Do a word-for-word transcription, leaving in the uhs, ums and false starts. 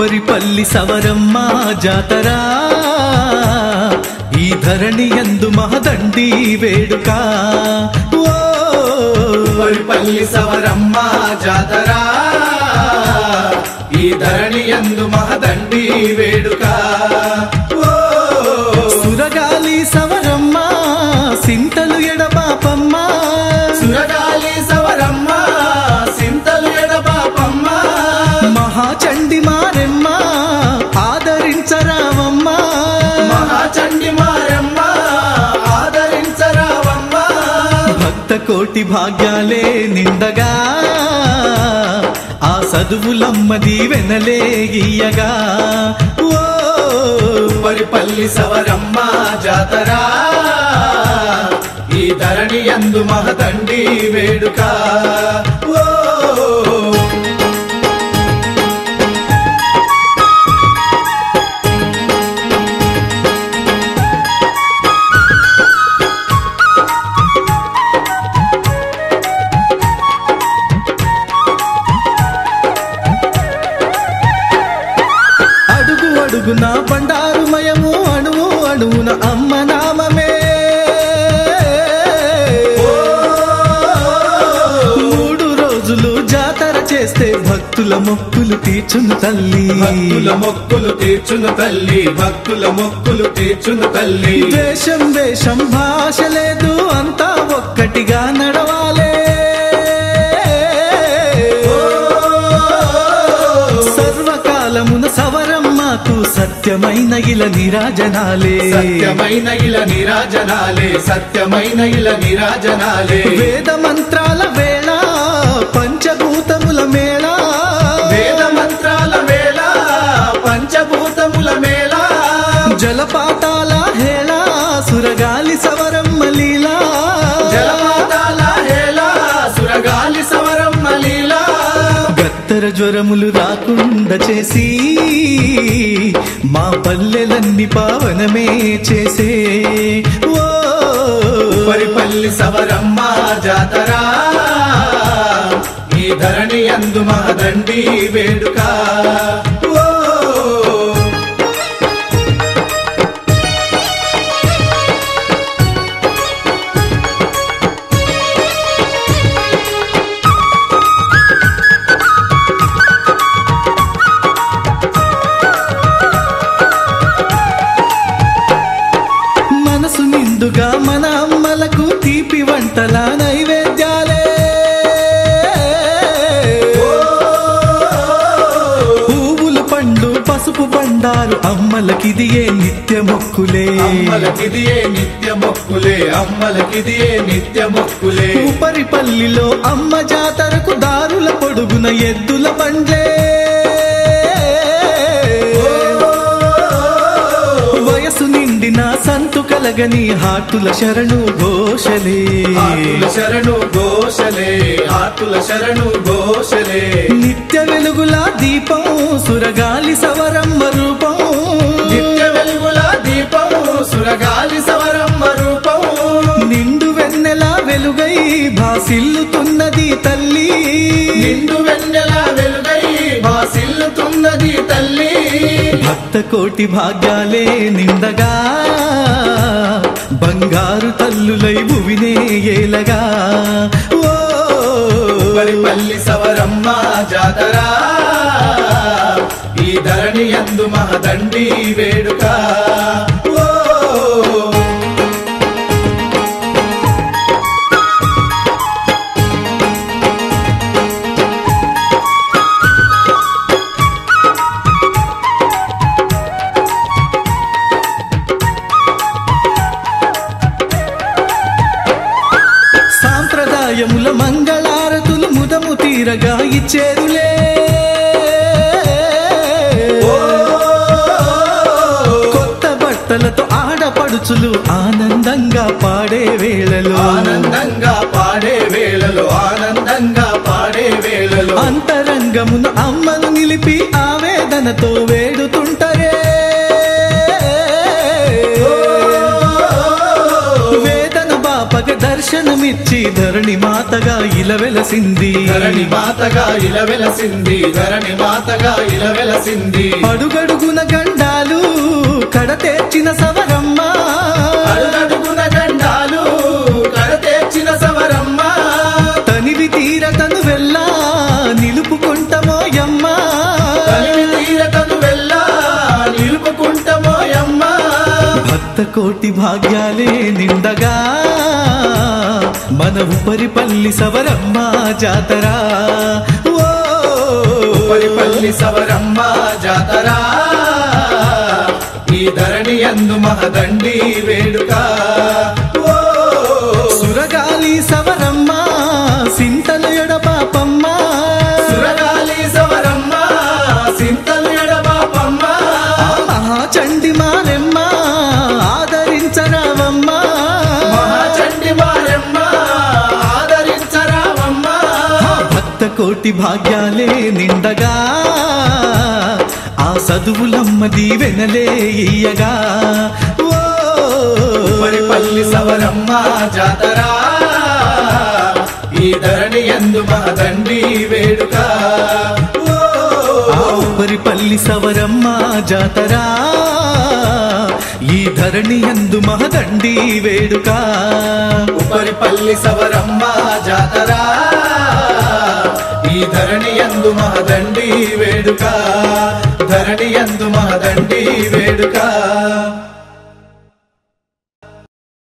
ఉపరిపల్లి సవరమ్మ జాతరా ఈ ధరణి యందు మహదండి వేడుక ఉపరిపల్లి సవరమ్మ జాతరా ఈ ధరణి యందు మహదండి వేడుక సురగాలి సవరమ్మ సింతలు ఎడబాపమ్మ సురగాలి సవరమ్మ సింతలు ఎడబాపమ్మ మహాచండి మారెమ్మ ఆదరించరావమ్మ మహాచండి మారెమ్మ ఆదరించరావమ్మ భక్త కోటి భాగ్యాలే నిండగా ఆ చదువులమ్మ దీవెనలే ఇయ్యగా ఉపరిపల్లి సవరమ్మ జాతరా ఈ ధరణి యందు మహదండి వేడుక అడుగు అడుగున బండారుమయము అణువు అణువున అమ్మ నామమే మూడు రోజులు జాతర చేస్తే భక్తుల మొక్కులు తీర్చును తల్లి భక్తుల మొక్కులు తీర్చును తల్లి భక్తుల మొక్కులు తీర్చును తల్లి దేశం వేషం భాష లేదు అంతా ఒక్కటిగా నడవాలే సర్వకాలమున సవరమ్మకు సత్యమైన ఇల నిరాజనాలే సత్యమైన ఇల నిరాజనాలే సత్యమైన ఇల నిరాజనాలే వేద మంత్రాల వేళ పంచభూతముల మేళ వేద మంత్రాల వేళ పంచభూతముల మేళ జలపాతాల హేళ సురగాలి సవరమ్మ లీలా జలపాతాల హేళ సురగాలి సవరమ్మ లీలా గత్తర జ్వరములు రాకుండా చేసి మా పల్లెలన్నీ పావనమే చేసే ఓ ఉపరిపల్లి సవరమ్మ జాతరా ఈ ధరణి యందు మహదండి వేడుక మనసు నిండుగా మన అమ్మలకు తీపి వంటల నైవేద్యాలే పువ్వులు పండ్లు పసుపు బండారు అమ్మలకిదియే నిత్య మొక్కులే అమ్మలకిదియే నిత్య మొక్కులే అమ్మలకిదియే నిత్య మొక్కులే ఉపరిపల్లిలో అమ్మ జాతరకు దారుల పొడుగున ఎద్దుల బండ్లే వయసు నిండిన సంతు కలగని హాటుల శరణు ఘోషలే ఆతుల శరణు ఘోషలే ఆతుల శరణు ఘోషలే నిత్య వెలుగుల దీపం సురగాలి సవరమ్మ రూపం నిత్య వెలుగుల దీపం సురగాలి సవరమ్మ రూపం నిండు వెన్నెల వెలుగై భాసిల్లుతున్నది తల్లి నిండు వెన్నెల వెలుగై భాసిల్లుతున్నది తల్లి భక్త కోటి భాగ్యాలే నిండగా బంగారు తల్లులై భువినే ఏలగా ఓ ఉపరిపల్లి సవరమ్మ జాతరా ఈ ధరణి యందు మహదండి వేడుక సాంప్రదాయముల మంగళారతులు ముదము తీరగా ఇచ్చేరులే కొత్త బట్టలతో ఆడపడుచులు ఆనందంగా పాడే వేళలో ఆనందంగా పాడే వేళలో ఆనందంగా పాడే వేళలో అంతరంగమున అమ్మను నిలిపి ఆవేదనతో వేడుతుంటరే వేదన బాపగ దర్శనమి జన్మనిచ్చి ధరణి మాతగా ఇలవెలసింది ధరణి మాతగా ఇలవెలసింది ధరణి మాతగా ఇలవెలసింది అడుగడుగున గండాలు కడతేర్చిన సవరమ్మ అడుగడుగున గండాలు కడతేర్చిన సవరమ్మ తనివి తీర తను వెళ్ళా నిలుపుకుంటమోయమ్మ తనివి తీర తను వెళ్ళా నిలుపుకుంటమోయమ్మ భక్త కోటి భాగ్యాలే నిండగా మన ఉపరిపల్లి సవరమ్మ జాతర ఓ ఉపరిపల్లి సవరమ్మ జాతర ఈ ధరణి యందు మహదండి వేడుక ఓ సురగాలి సవరమ్మ సింతలు ఎడపాపమ్మ సురగాలి సవరమ్మ సింతలు ఎడబాపమ్మ మహాచండి మారెమ్మ ఆదరించరావమ్మ మహాచండి మారెమ్మ ఆదరించరావమ్మ భక్త కోటి భాగ్యాలే నిండగా ఆ చదువులమ్మ దీవెనలే ఇయ్యగా ఓ ఉపరిపల్లి సవరమ్మ జాతర ఈ ధరణి యందు మహదండి వేడుక ఓ ఆ ఉపరిపల్లి సవరమ్మ జాతర ఈ ధరణి యందు మహదండి వేడుక ఉపరిపల్లి సవరమ్మ జాతర ఈ ధరణి యందు మహదండి వేడుక ధరణి యందు మహదండి వేడుక